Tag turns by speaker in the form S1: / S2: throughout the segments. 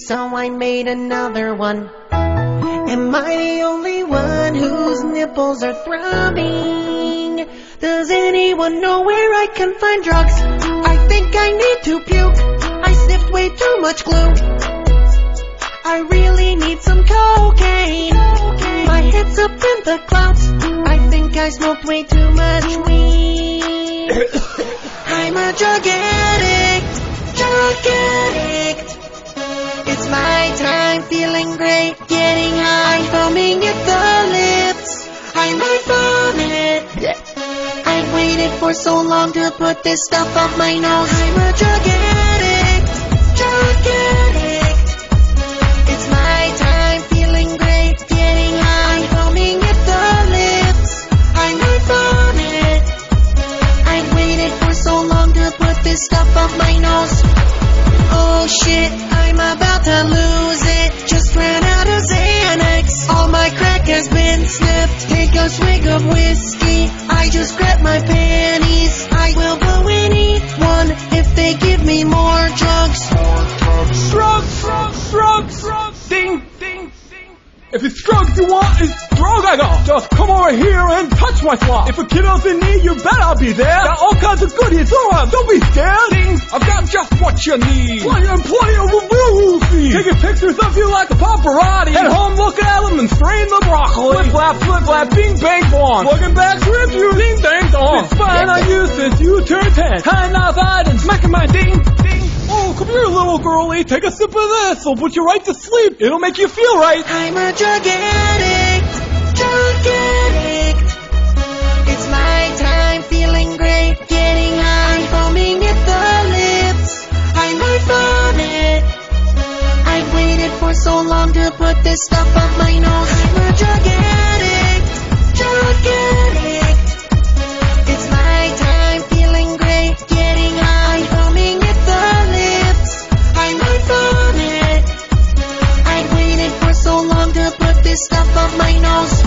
S1: so I made another one. Am I the only one whose nipples are throbbing? Does anyone know where I can find drugs? I think I need to puke. I sniffed way too much glue. I really need some cocaine. My head's up in the clouds. I think I smoked way too much weed. I'm a drug addict, drug addict. It's my time, feeling great, getting high, foaming at the lips. I might vomit. I've waited for so long to put this stuff up my nose. I'm a drug addict, drug addict. It's my time, feeling great, getting high, foaming at the lips. I might vomit. I've waited for so long to put this stuff up my nose. Oh shit, I'm about to lose it. Just ran out of Xanax. All my crack has been snipped. Take a swig of whiskey. I just grabbed my panties. I will blow anyone if they give me more drugs.
S2: Drugs, drugs, drugs, ding, ding, ding. If it's drugs you want, it's drug I got. Just come over here and touch my swap. If a kiddo's in need, you bet I'll be there. Got all kinds of goodies around, don't be scared. Ding, I've got just what you need. Plenty and plenty of roofie. Taking pictures of you like a paparazzi. At home looking at them and spraying the broccoli. Flip flap, bing bang bong. Plugging back rip you, ding dang dong. It's fine, I use this, you turn 10. Tying outside and smacking my ding, ding. Oh, come here, little girlie. Take a sip of this. It'll put you right to sleep. It'll make you feel right.
S1: I'm a drug addict, drug addict. It's my time, feeling great, getting high, foaming at the lips. I might vomit. I've waited for so long to put this stuff up my nose. I'm a drug addict, drug addict. It's my time, feeling great, getting high, foaming at the lips. I might vomit. I've waited for so long to put this stuff up my nose.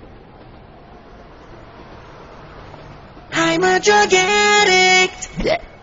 S1: I'm a drug addict.